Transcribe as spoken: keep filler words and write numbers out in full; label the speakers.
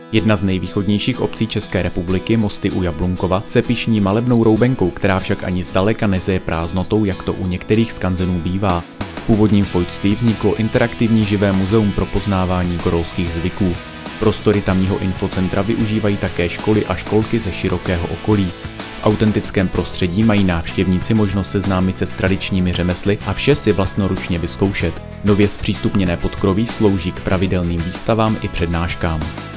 Speaker 1: Jedna z nejvýchodnějších obcí České republiky, Mosty u Jablunkova, se pyšní malebnou roubenkou, která však ani zdaleka nezeje prázdnotou, jak to u některých skanzenů bývá. V původním fojtství vzniklo interaktivní živé muzeum pro poznávání gorolských zvyků. Prostory tamního infocentra využívají také školy a školky ze širokého okolí. V autentickém prostředí mají návštěvníci možnost seznámit se s tradičními řemesly a vše si vlastnoručně vyzkoušet. Nově zpřístupněné podkroví slouží k pravidelným výstavám i přednáškám.